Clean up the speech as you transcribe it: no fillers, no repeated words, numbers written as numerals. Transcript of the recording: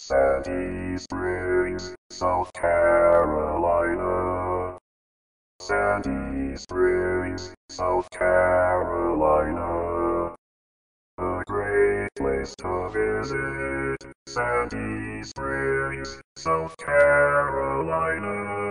Sandy Springs, South Carolina. Sandy Springs, South Carolina. A great place to visit. Sandy Springs, South Carolina.